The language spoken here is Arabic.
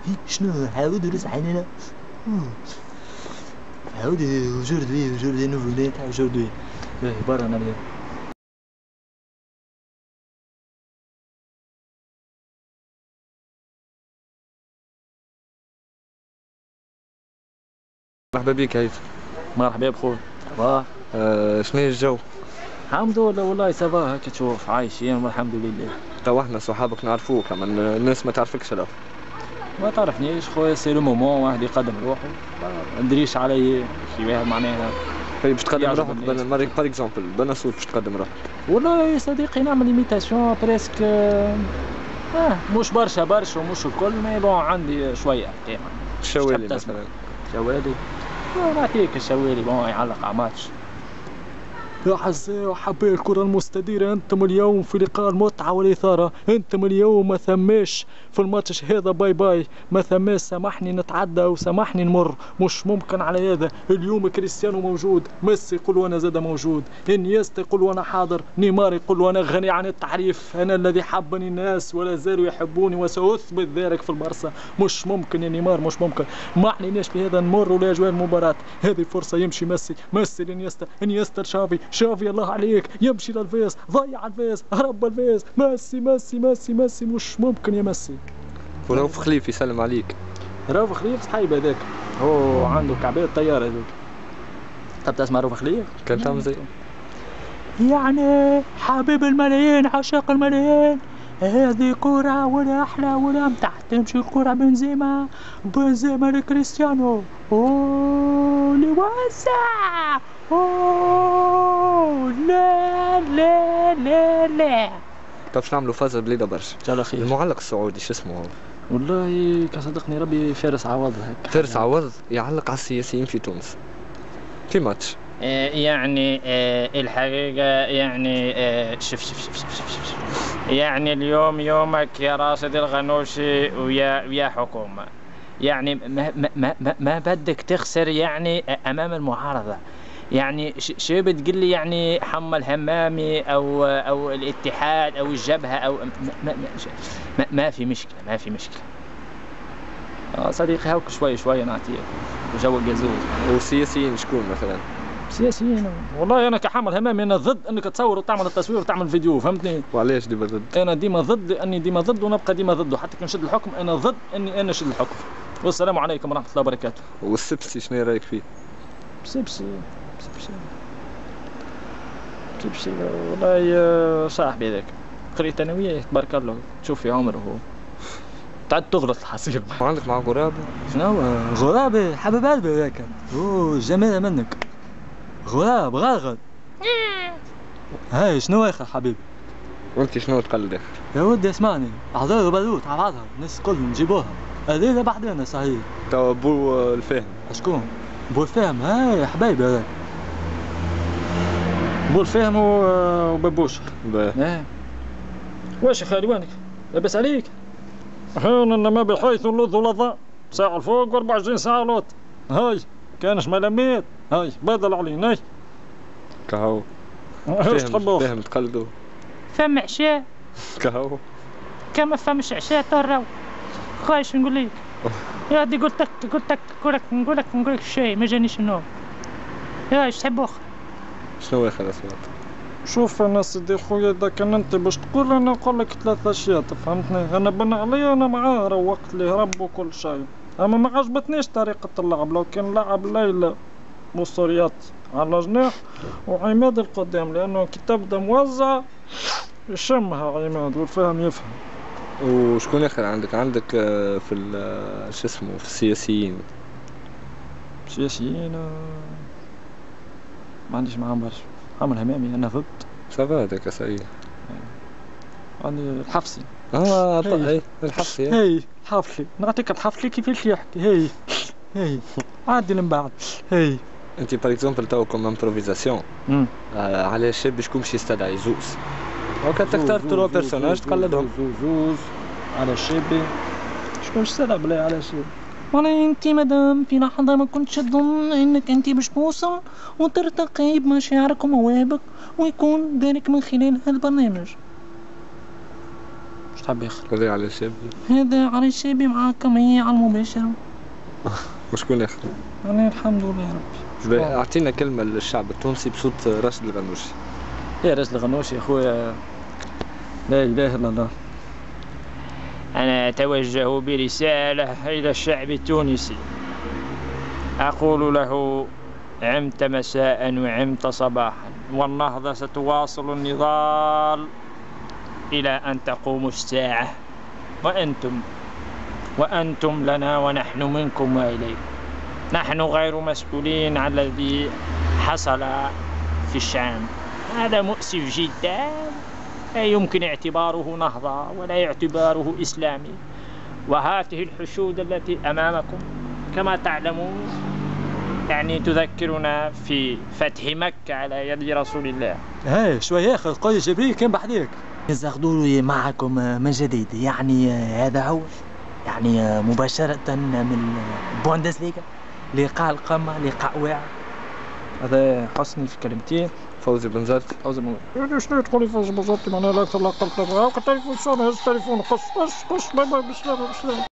شنو عاود ورزع علينا عاود aujourd'hui nouveau day تاع aujourd'hui برا نبدا. مرحبا بك هيثم. مرحبا بخويا. صباح. شنو هي الجو؟ الحمد لله والله سافا هاك تشوف عايشين والحمد لله. تو احنا صحابك نعرفوك اما الناس ما تعرفكش لا. ما تعرفنيش خويا سي لو مومون واحد يقدم روحه ما ندريش علي شي واحد معناها. طيب باش تقدم روحك بار اكزومبل بنا صوت باش تقدم روحك؟ والله يا صديقي نعمل ايميتاسيون بريسك مش برشا ومش الكل مي بون عندي شويه قيمه. الشوالي مثلا. شوالي نعطيك الشوالي بون يعلق على ماتش. يا حزاء وحبايب الكرة المستديرة، انتم اليوم في لقاء المتعة والإثارة، انتم اليوم ما ثماش في الماتش هذا باي باي، ما ثماش سامحني نتعدى وسامحني نمر، مش ممكن على هذا. اليوم كريستيانو موجود، ميسي يقول وانا زاد موجود، انيستا يقول وانا حاضر، نيمار يقول وانا غني عن التعريف، انا الذي حبني الناس ولا زالوا يحبوني وسأثبت ذلك في البارسا. مش ممكن يا نيمار مش ممكن، ما عليناش في هذا نمر ولا اجواء المباراة، هذه فرصة يمشي ميسي لانيستا شافي الله عليك، يمشي للفيس، ضيع الفيس، هرب الفيس، ميسي مش ممكن يا ميسي. ورؤوف خليف يسلم عليك. رؤوف خليف صحيب هذاك، هو عنده كعبات طيارة هذوك. طب تسمع رؤوف خليف؟ كان تعمل زي يعني حبيب الملايين عشاق الملايين، هذه كرة ولا أحلى ولا أمتع، تمشي الكرة بنزيما لكريستيانو، أوه لوسع، أوه لا. طب شنو نعملوا فازة بليلة برشا؟ إن شاء الله خير. المعلق السعودي شو اسمه هو؟ والله كصدقني ربي فارس عوض هيك. فارس عوض يعلق على السياسيين في تونس في ماتش. يعني الحقيقة يعني شوف يعني اليوم يومك يا راشد الغنوشي ويا حكومة، يعني ما بدك تخسر يعني أمام المعارضة، يعني شو بتقول لي يعني حمل همامي أو الاتحاد أو الجبهة أو ما في مشكلة صديقي هاوك شوي نعطيك وجو الجازوز. والسياسيين شكون مثلا؟ سياسيين والله انا كحمل همامي انا ضد انك تصور وتعمل التصوير وتعمل فيديو، فهمتني؟ وعلاش ديما ضد؟ انا ديما ضد لاني ديما ضد ونبقى ديما ضده حتى كي نشد الحكم، انا ضد اني انا نشد الحكم. والسلام عليكم ورحمه الله وبركاته. والسبسي شنو رايك فيه؟ سبسي والله صاحبي هذاك قريت انا وياه تبارك الله، تشوف في عمره هو تعد تغلط الحصير. عندك مع غرابه؟ شنو غرابه حبيب قلبي هذاك، اوه جميله منك غراب غاغد. هاي شنو اخر حبيبي؟ وانت شنو تقلد اخر؟ يا ودي اسمعني، احضر بلوت على بعضها الناس الكل نجيبوها هذيلا بعدين صحيح. تو بو الفهم. شكون؟ بو الفهم، هاي حبايبي هذاك بو الفهم وببوش. ايه واش يا خالي وينك؟ لاباس عليك؟ هون ما بحيث اللظ لظى ساعة الفوق و24 ساعة لوط. هاي كانش ملاميت، هاي بدل علينا هاي كهو. فهم تقلدوا. فم عشاء كهو كما فمش عشاء تراو خايش نقول لك يا ودي قلت لك نقول لك شيء ما جانيش النوم. يا ايش تحب اخر؟ شنو اخر اصوات؟ شوف انا سيدي خويا اذا كان انت باش تقول انا نقول لك 3 اشياء تفهمتني، انا بنى عليا انا معاه روقت ليه رب وكل شيء، اما ما عجبتنيش طريقة اللعب. لو كان لعب ليلى بوصريات على جناح وعماد القدام، لانه كي تبدا موزع يشمها عماد والفهم يفهم. وشكون اخر عندك في شو اسمه في السياسيين؟ ما عنديش معاهم برشا. عامل همامي انا ضد. صافا هذاك صحيح. عندي الحفصي. الحفصي. هي حفلي نعطيك الحفلي كيفاش يحكي. هي عادي من بعد. هي انت باغ اكزومبل تو كوم امبروفيزاسيون على شاب شكون باش يستدعي زوز وكا تختار 3 بيرسوناج تقلدهم. زوز على شابي شكون باش يستدعي بلاي على شابي؟ وانا انت مدام في لحظة ما كنتش تظن انك انت باش توصل وترتقي بمشاعرك ومواهبك ويكون ذلك من خلال هذا البرنامج. مش تحب ياخر؟ هذا على شاب. هذا على شابي معاكم هي على المباشرة. وشكون ياخر؟ أنا الحمد لله يا ربي. أعطينا كلمة للشعب التونسي بصوت راشد الغنوشي. يا راشد الغنوشي يا خويا، لا إله إلا الله. أنا أتوجه برسالة إلى الشعب التونسي، أقول له: عمت مساء وعمت صباحا، والنهضة ستواصل النضال إلى أن تقوم الساعة، وأنتم لنا ونحن منكم وإليكم. نحن غير مسؤولين عن الذي حصل في الشام، هذا مؤسف جدا، لا يمكن اعتباره نهضة ولا اعتباره إسلامي. وهذه الحشود التي أمامكم كما تعلمون يعني تذكرنا في فتح مكة على يد رسول الله. هاي شوية أخي قوي جبريل كان بحديك يزغدوا معكم من جديد، يعني هذا هو يعني مباشرة من البوندسليغا، لقاء القمة، لقاء واعر. هذا حسني في كلمتين. فوزي بن زرت. يعني شنو تقولي فوزي بن زرت؟ معناها لا تلقى التليفون، شلون هز التليفون؟ قص